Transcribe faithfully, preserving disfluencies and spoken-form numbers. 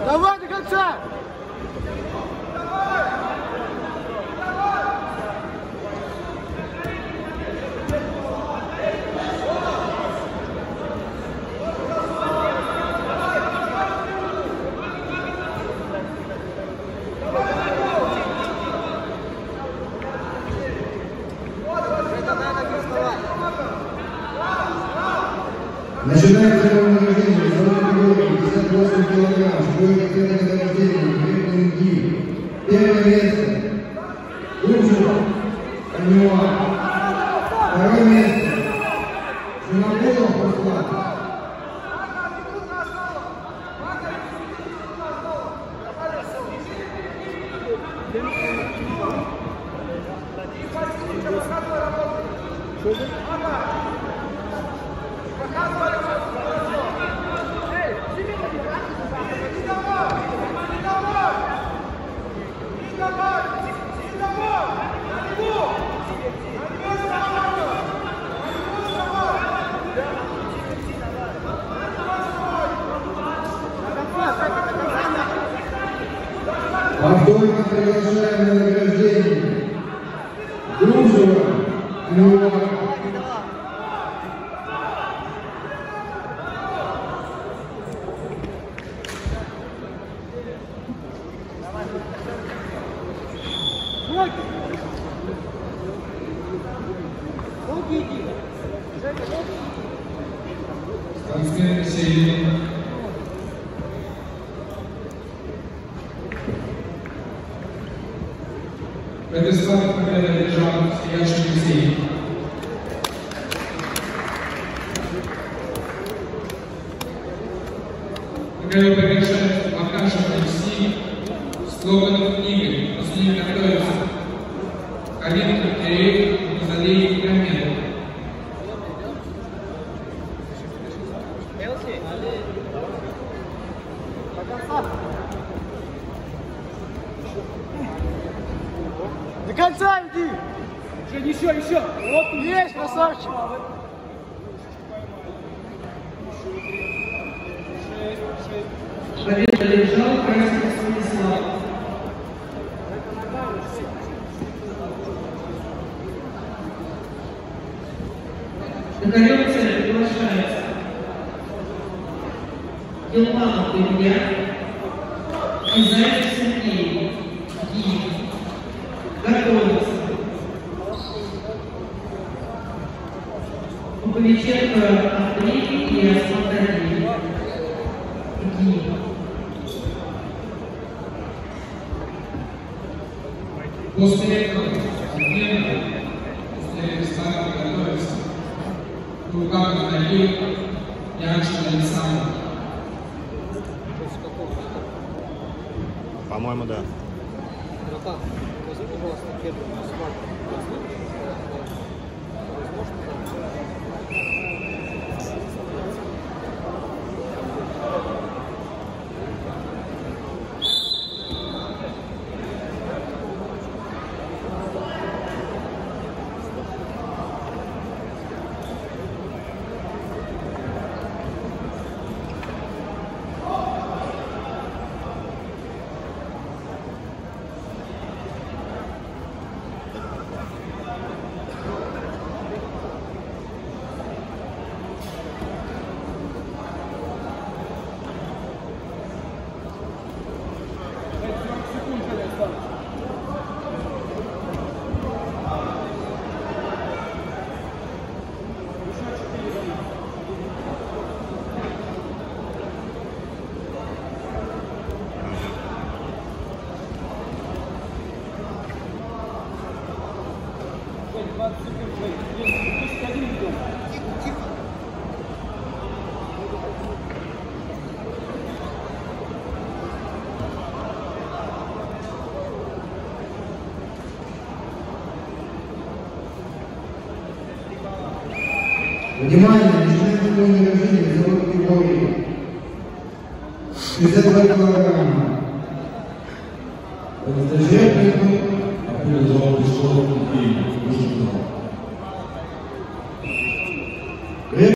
Давай до конца! Начинается награждение за категории пятьдесят восемь килограмм, сегодня это награждение, вредный МГИ. Первое место Лучшего, Анюа. Второе место Жинакулов Руслан. Повторно приглашаем на награждение Грузова Анюа. Константин Северин. Предоставит победа державы Яшин Алексей. Какая приглашает Макашев Алексей, Слоганов Игорь, после них готовится Калинкин Кирилл, Мазалеев Каменов. До конца иди! Еще, еще, еще! Вот есть, красавчик! Победа лежал, красный Станислав. На коррекцию приглашается Елманов Илья и Зайцев Сергей. Ги. Готовится. Куковиченко Андрей и Асфальтарий. Ги. После этого отмена, после рестарта готовится Кулканов Данил, Яшин Александр. По-моему, да. Братан, возьми, пожалуйста, первый смарт. Внимание, начинается награждение за категории шестьдесят два килограмма. Стажернику Организовал Пешков и Мужиков.